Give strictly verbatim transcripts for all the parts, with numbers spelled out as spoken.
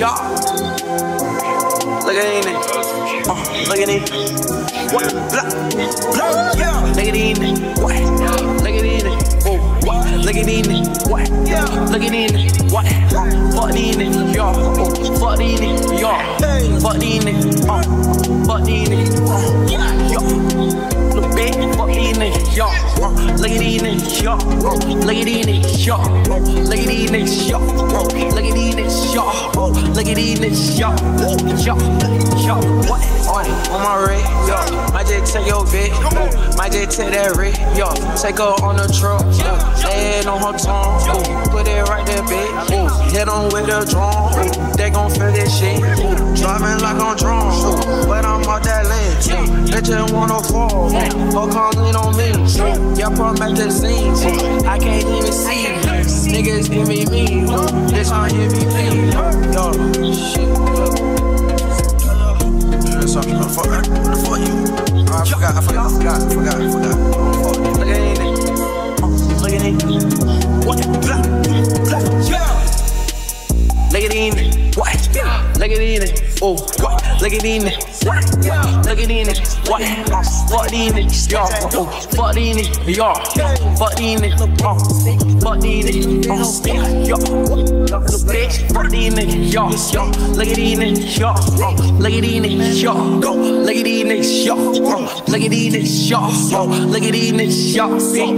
y'all. Look at it, uh, look at it. What? Blah, blah, yeah. Look at it, what? Look at it, oh, what? Look at it, what? Look at it, what? Fuck in it, y'all. Oh, fuck in it, y'all. Fuck in it, uh, fuck in it, uh, y'all. Look big, fuck in it, y'all. Look at it, y'all. Look at it, y'all. Look at it, y'all. Look at it, y'all. Look at it, y'all. Y'all, y'all, what? On my rig, yo. Might just take your bitch, might just take that rig, yo. Take her on the truck, yo. Lay it on her tongue, ooh. Put it right there, bitch. Ooh. Hit on with the drum, ooh. They gon' feel this shit. Ooh. Driving like I'm drunk, ooh. But I'm out that lane. Ooh. Bitches wanna fall, ooh. Go come lean on me. Ooh. Y'all put back the scenes, ooh. I can't even see. Niggas give me me, ooh. This on M P M, yo. Shit. So, fuck, fuck you. Oh, I forgot, I forgot, I forgot, I forgot, I forgot. Look at it. Look at it. What? Blah, blah, yeah. Look at it. What? Look at it. Oh, what? Look at it. What? Look at it. What? Fuck in it, y'all. Oh, fuck in it, y'all. Fuck in it, oh. Fuck in it, oh. Y'all. Bitch, fuck in it, y'all. Look at it, y'all. Look at it, y'all. Look at it, y'all. Look at it, y'all. Look at it, y'all.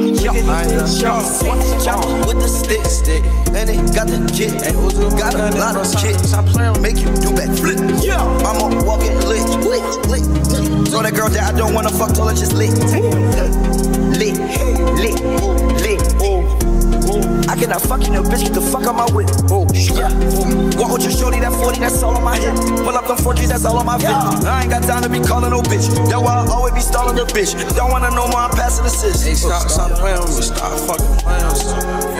Y'all with the stick, stick. And they got the kit. Got a lot of kits. I plan to make you do back flip. I'm a walking lick, lick, lick. So that girl that I don't wanna fuck, told her just lick. Lick, lick, lick. I cannot fuck you, no bitch, get the fuck out my whip. Oh, yeah. Walk with your shorty, that forty, that's all on my hip. Pull up them four G's, that's all on my fit. I ain't got time to be calling no bitch. That's why I always be stalling the bitch. Don't wanna know more, I'm passing the sis. Hey, stop, stop playing with me, stop fucking playing with me.